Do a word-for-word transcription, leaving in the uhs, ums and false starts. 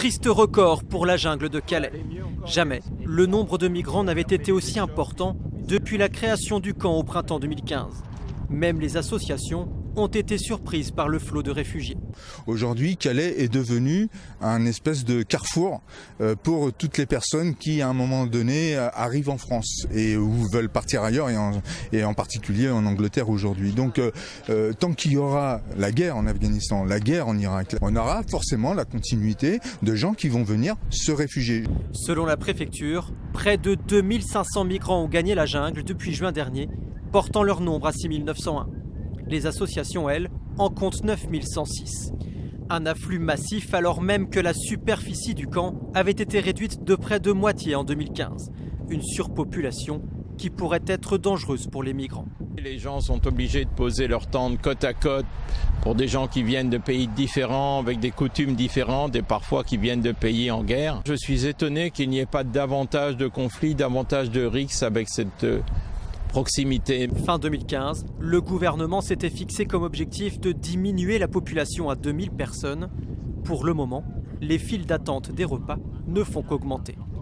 Triste record pour la jungle de Calais. Jamais le nombre de migrants n'avait été aussi important depuis la création du camp au printemps deux mille quinze. Même les associations ont été surprises par le flot de réfugiés. Aujourd'hui, Calais est devenu un espèce de carrefour pour toutes les personnes qui, à un moment donné, arrivent en France et ou veulent partir ailleurs, et en, et en particulier en Angleterre aujourd'hui. Donc, euh, tant qu'il y aura la guerre en Afghanistan, la guerre en Irak, on aura forcément la continuité de gens qui vont venir se réfugier. Selon la préfecture, près de deux mille cinq cents migrants ont gagné la jungle depuis juin dernier, portant leur nombre à six mille neuf cent un. Les associations, elles, en comptent neuf mille cent six. Un afflux massif alors même que la superficie du camp avait été réduite de près de moitié en deux mille quinze. Une surpopulation qui pourrait être dangereuse pour les migrants. Les gens sont obligés de poser leur tente côte à côte pour des gens qui viennent de pays différents, avec des coutumes différentes et parfois qui viennent de pays en guerre. Je suis étonné qu'il n'y ait pas davantage de conflits, davantage de risques avec cette proximité. Fin deux mille quinze, le gouvernement s'était fixé comme objectif de diminuer la population à deux mille personnes. Pour le moment, les files d'attente des repas ne font qu'augmenter.